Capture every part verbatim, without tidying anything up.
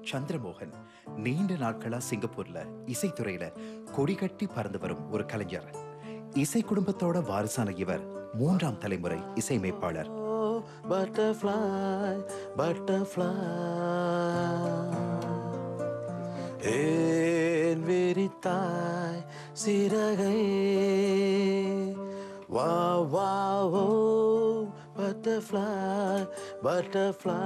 சந்திரமோகன் நீண்ட நாட்களா சிங்கப்பூர்ல இசைத்துறையில கொடி கட்டி பறந்து வரும் ஒரு கலைஞர். இசை குடும்பத்தோட வாரிசான இவர் மூன்றாம் தலைமுறை இசையமைப்பாளர். Butterfly, butterfly, ஏன் விரித்தாய் சிறகை, வா வா ஓ butterfly, butterfly.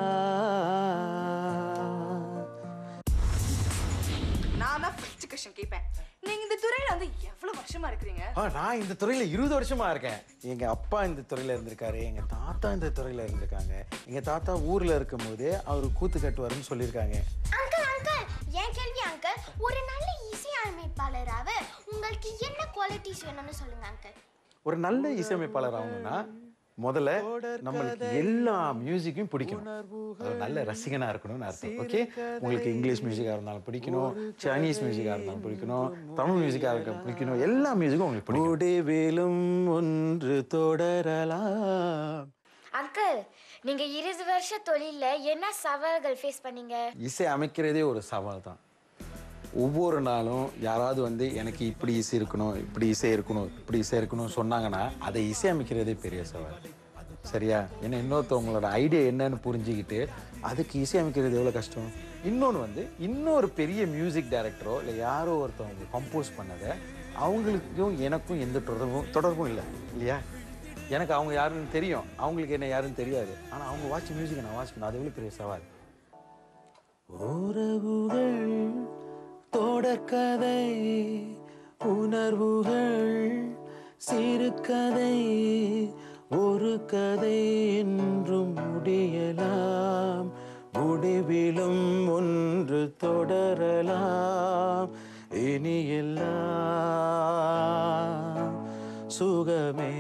நான் தான் ஃபர்ஸ்ட் क्वेश्चन கேட்பேன். நீங்க இந்த துறையில வந்து எவ்வளவு வருஷமா இருக்கீங்க? ஆ நான் இந்த துறையில இருபது வருஷமா இருக்கேன். எங்க அப்பா இந்த துறையில இருந்திருக்காரு, எங்க தாத்தா இந்த துறையில இருந்திருக்காங்க. எங்க தாத்தா ஊர்ல இருக்கும்போதே அவர் கூத்து கட்டுவாருன்னு சொல்லியிருக்காங்க. அங்கிள் அங்கிள் என் கேள்வி அங்கிள், ஒரு நல்ல இசையமைப்பாளராக உங்களுக்கு என்ன குவாலிட்டிஸ் வேணும்னு சொல்லுங்க அங்கிள். ஒரு நல்ல இசையமைப்பாளர் ஆகணும்னா முதல்ல நம்மளுக்கு எல்லா மியூசிக்கும் பிடிக்கணும், நல்ல ரசிகனா இருக்கணும்னு அர்த்தம். ஓகே, உங்களுக்கு இங்கிலீஷ் மியூசிக்கா இருந்தாலும் பிடிக்கணும், சைனீஸ் மியூசிக்கா இருந்தாலும் பிடிக்கணும், தமிழ் மியூசிக்கா இருக்க பிடிக்கணும், எல்லா மியூசிக்கும் உங்களுக்கு பிடிக்கும். முடிவிலும் ஒன்று தொடரலாம். அங்கிள், நீங்க இருபது வருஷ தொழில என்ன சவால்கள் ஃபேஸ் பண்ணீங்க? இசை அமைக்கிறதே ஒரு சவால் தான். ஒவ்வொரு நாளும் யாராவது வந்து எனக்கு இப்படி இசை இருக்கணும், இப்படி இசை இருக்கணும், இப்படி இசை இருக்கணும்னு சொன்னாங்கன்னா அதை இசை அமைக்கிறதே பெரிய சவால். சரியா? ஏன்னா இன்னொருத்தவங்களோட ஐடியா என்னன்னு புரிஞ்சுக்கிட்டு அதுக்கு இசை அமைக்கிறது எவ்வளோ கஷ்டம். இன்னொன்று வந்து இன்னொரு பெரிய மியூசிக் டைரக்டரோ இல்லை யாரோ ஒருத்தவங்க கம்போஸ் பண்ணதை அவங்களுக்கும் எனக்கும் எந்த தொடர்பும் தொடர்பும் இல்லை இல்லையா? எனக்கு அவங்க யாருன்னு தெரியும், அவங்களுக்கு என்ன யாருன்னு தெரியாது. ஆனால் அவங்க வாட்ச் மியூசிக்கை நான் வாட்ச் பண்ண அது எவ்வளோ பெரிய சவால். உறவுகள் தொடர்கதை, உணர்வுகள் சிறுகதை, ஒரு கதை என்றும் முடியலாம், முடிவிலும் ஒன்று தொடரலாம், இனி எல்லாம் சுகமே.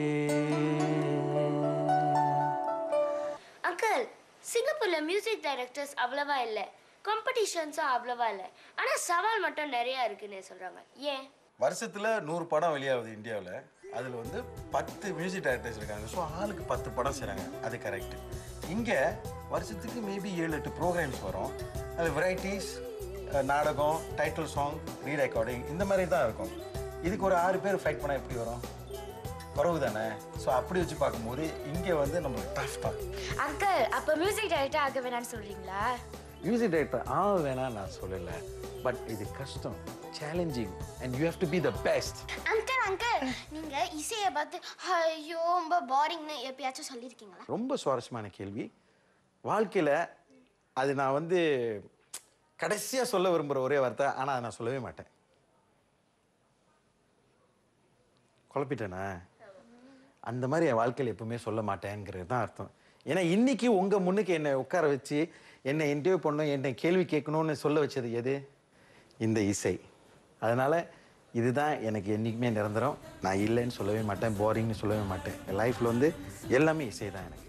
அங்கிள், சிங்கப்பூர்ல மியூசிக் டைரக்டர்ஸ் அவ்வளவா இல்லை, காம்படிஷன்ஸும் அவ்வளவா இல்லை, ஆனால் சவால் மட்டும் நிறையா இருக்குன்னு சொல்கிறாங்க. ஏன்? வருஷத்தில் நூறு படம் வெளியாகுது இந்தியாவில், அதில் வந்து பத்து மியூசிக் டைரக்டர்ஸ் இருக்காங்க. ஸோ ஆளுக்கு பத்து படம் செய்கிறாங்க, அது கரெக்டு. இங்கே வருஷத்துக்கு மேபி ஏழு எட்டு ப்ரோக்ராம்ஸ் வரும். அது வெரைட்டிஸ், நாடகம், டைட்டில் சாங், ரீ ரெக்கார்டிங், இந்த மாதிரி தான் இருக்கும். இதுக்கு ஒரு ஆறு பேர் ஃபைட் பண்ணால் எப்படி வரும்? குறவு தானே. ஸோ அப்படி வச்சு பார்க்கும்போது இங்கே வந்து நம்மளுக்கு டஃப் தான். அங்கிள், அப்போ மியூசிக் டைரக்டர் ஆக வேணான்னு சொல்கிறீங்களா? மியூசிக் டைரக்டர் ஆ வேணாம் நான் சொல்லலை, பட் இது கஷ்டம், challenging, and you have to be the best. Uncle uncle நீங்கள் இசையை பார்த்து ஐயோ ரொம்ப பாரிங்னு எப்பயாச்சும் சொல்லியிருக்கீங்களா? ரொம்ப சுவாரஸ்யமான கேள்வி. வாழ்க்கையில் அது நான் வந்து கடைசியாக சொல்ல விரும்புகிற ஒரே வார்த்தை, ஆனால் அதை நான் சொல்லவே மாட்டேன். குழப்பிட்டேனா? அந்த மாதிரி என் வாழ்க்கையில் எப்பவுமே சொல்ல மாட்டேங்கிறது தான் அர்த்தம். ஏன்னா இன்னைக்கு உங்கள் முன்னுக்கு என்னை உட்கார வச்சு என்னை இன்டர்வியூ பண்ணணும், என்னை கேள்வி கேட்கணும்னு சொல்ல வச்சது எது? இந்த இசை. அதனால் இதுதான் எனக்கு என்றைக்குமே நிரந்தரம். நான் இல்லைன்னு சொல்லவே மாட்டேன், போரிங்னு சொல்லவே மாட்டேன். என் லைஃப்பில் வந்து எல்லாமே இசை தான் எனக்கு.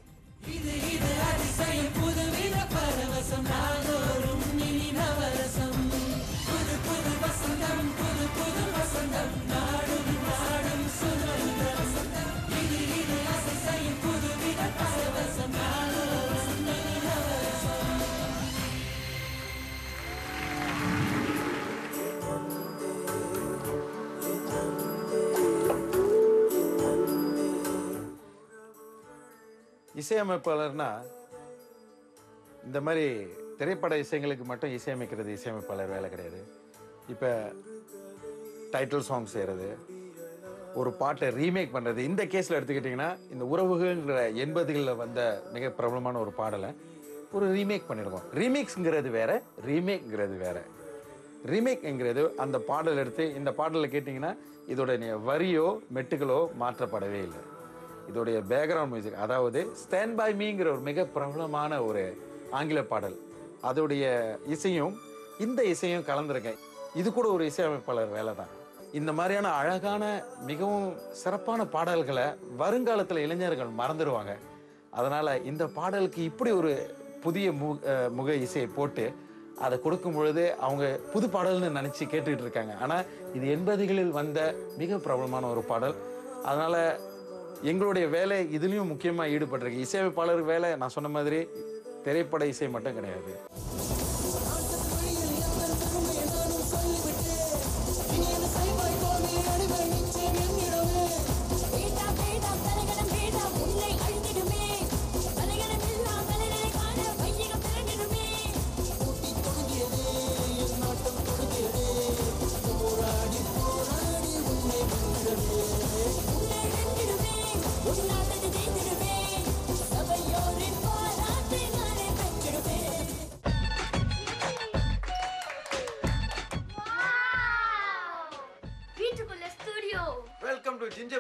இசையமைப்பாளர்னா இந்த மாதிரி திரைப்பட இசைங்களுக்கு மட்டும் இசையமைக்கிறது இசையமைப்பாளர் வேலை கிடையாது. இப்போ டைட்டில் சாங் செய்கிறது, ஒரு பாட்டை ரீமேக் பண்ணுறது. இந்த கேஸில் எடுத்துக்கிட்டிங்கன்னா இந்த உறவுகள்ங்கிற எண்பதுகளில் வந்த மிக பிரபலமான ஒரு பாடலை ஒரு ரீமேக் பண்ணிடுவோம். ரீமேக்ஸுங்கிறது வேறு, ரீமேக்ங்கிறது வேறு. ரீமேக்ங்கிறது அந்த பாடல் எடுத்து இந்த பாடலில் கேட்டிங்கன்னா இதோடைய வரியோ மெட்டுகளோ மாற்றப்படவே இல்லை. இதோடைய பேக்ரவுண்ட் மியூசிக், அதாவது ஸ்டாண்ட் பை மீங்கிற ஒரு மிக பிரபலமான ஒரு ஆங்கில பாடல், அதோடைய இசையும் இந்த இசையும் கலந்துருக்கேன். இது கூட ஒரு இசையமைப்பாளர் வேலை தான். இந்த மாதிரியான அழகான மிகவும் சிறப்பான பாடல்களை வருங்காலத்தில் இளைஞர்கள் மறந்துடுவாங்க. அதனால் இந்த பாடலுக்கு இப்படி ஒரு புதிய மு முக இசையை போட்டு அதை கொடுக்கும் பொழுது அவங்க புது பாடல்னு நினச்சி கேட்டுக்கிட்டு இருக்காங்க. ஆனால் இது எண்பதுகளில் வந்த மிக பிரபலமான ஒரு பாடல். அதனால் எங்களுடைய வேலை இதுலேயும் முக்கியமாக ஈடுபட்டிருக்கு. இசையமைப்பாளர் வேலை நான் சொன்ன மாதிரி திரைப்பட இசை மட்டும் கிடையாது.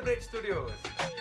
Celebrate Studios.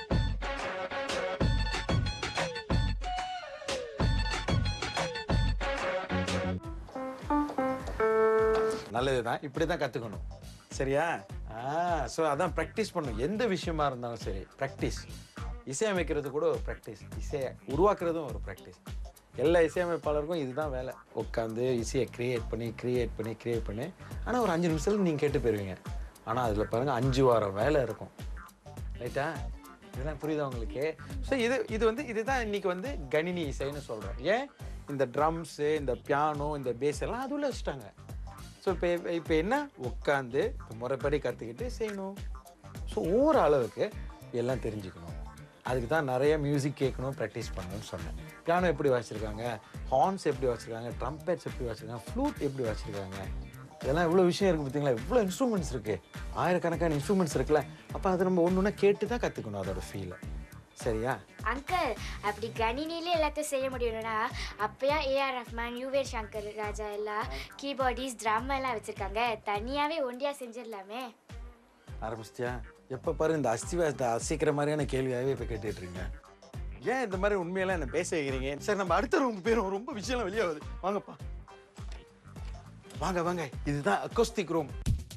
நல்லதுதான், இப்படி தான் கற்றுக்கணும். சரியா? ஆ ஸோ அதான் ப்ராக்டிஸ் பண்ணணும். எந்த விஷயமா இருந்தாலும் சரி ப்ராக்டிஸ். இசையமைக்கிறது கூட ஒரு ப்ராக்டிஸ், இசையை உருவாக்குறதும் ஒரு ப்ராக்டிஸ். எல்லா இசையமைப்பாளருக்கும் இதுதான் வேலை. உட்காந்து இசையை க்ரியேட் பண்ணி க்ரியேட் பண்ணி க்ரியேட் பண்ணி ஆனால் ஒரு அஞ்சு நிமிஷத்தில் நீங்கள் கேட்டு போயிடுவீங்க. ஆனால் அதில் பாருங்கள் அஞ்சு வாரம் வேலை இருக்கும். ரைட்டா? இதெல்லாம் புரியுதா உங்களுக்கு? ஸோ இது இது வந்து இதுதான் இன்றைக்கி வந்து கணினி இசைன்னு சொல்கிறேன். ஏன் இந்த ட்ரம்ஸு, இந்த பியானோ, இந்த பேஸ் எல்லாம் அதுள்ள வச்சுட்டாங்க. ஸோ இப்போ இப்போ என்ன உட்காந்து முறைப்படி கற்றுக்கிட்டு செய்யணும். ஸோ ஒவ்வொரு அளவுக்கு எல்லாம் தெரிஞ்சுக்கணும். அதுக்கு தான் நிறைய மியூசிக் கேட்கணும், ப்ராக்டிஸ் பண்ணணும்னு சொன்னேன். பியானோ எப்படி வாசிச்சிருக்காங்க, ஹார்ன்ஸ் எப்படி வாசிச்சிருக்காங்க, ட்ரம்பெட்ஸ் எப்படி வாசிச்சிருக்காங்க, ஃப்ளூட் எப்படி வாசிச்சிருக்காங்க, இதெல்லாம் இவ்வளோ விஷயம் இருக்குது பார்த்தீங்களா? இவ்வளோ இன்ஸ்ட்ருமெண்ட்ஸ் இருக்குது, ஆயிரக்கணக்கான இன்ஸ்ட்ருமெண்ட்ஸ் இருக்குல்ல. அப்போ அதை நம்ம ஒன்று ஒன்றா கேட்டு தான் கற்றுக்கணும் அதோட ஃபீலை. சரியா அங்கிள்? அப்படி கணினிலே எல்லாத்தையும் செய்ய முடியணும்னா அப்பயா ஏஆர் ரஹ்மான், யுவர் சங்கர் ராஜா எல்லாம் கீபோர்டிஸ், ட்ரம் எல்லாம் வச்சிருக்காங்க. தனியாவே ஒண்டியா செஞ்சிடலாமே. ஆரம்பிச்சிட்டியா? எப்போ பாரு இந்த அஸ்திவாசத்தை அசைக்கிற மாதிரியான கேள்வியாகவே இப்போ கேட்டுட்டு இருக்கீங்க. ஏன் இந்த மாதிரி உண்மையெல்லாம் என்ன பேச வைக்கிறீங்க? சரி, நம்ம அடுத்த ரூமுக்கு போயிடும். ரொம்ப விஷயம்லாம் வெளியாகுது. வாங்கப்பா, வாங்க வாங்க. இதுதான் அக்கோஸ்டிக் ரூம்.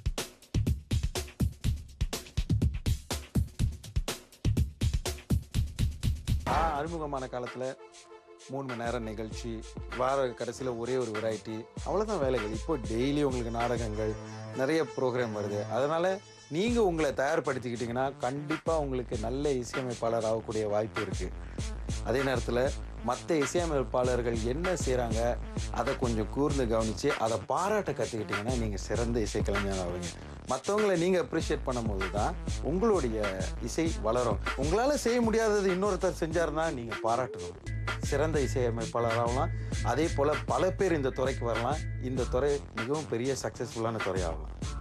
அறிமுகமான காலத்தில் மூணு மணி நேரம் நிகழ்ச்சி, வார கடைசியில் ஒரே ஒரு வெரைட்டி, அவ்வளோதான் வேலைகள். இப்போ டெய்லி உங்களுக்கு நாடகங்கள், நிறைய ப்ரோக்ராம் வருது. அதனால் நீங்கள் உங்களை தயார்படுத்திக்கிட்டிங்கன்னா கண்டிப்பாக உங்களுக்கு நல்ல இசையமைப்பாளர் ஆகக்கூடிய வாய்ப்பு இருக்குது. அதே நேரத்தில் மற்ற இசையமைப்பாளர்கள் என்ன செய்கிறாங்க அதை கொஞ்சம் கூர்ந்து கவனித்து அதை பாராட்ட கற்றுக்கிட்டிங்கன்னா நீங்கள் சிறந்த இசைக்கலைஞர் ஆவீங்க. மற்றவங்களை நீங்கள் அப்ரிஷியேட் பண்ணும்போது தான் உங்களுடைய இசை வளரும். உங்களால் செய்ய முடியாதது இன்னொருத்தர் செஞ்சாருன்னா நீங்கள் பாராட்டணும். சிறந்த இசையமைப்பாளராகலாம். அதே போல் பல பேர் இந்த துறைக்கு வரலாம். இந்த துறை மிகவும் பெரிய சக்ஸஸ்ஃபுல்லான துறையாகலாம்.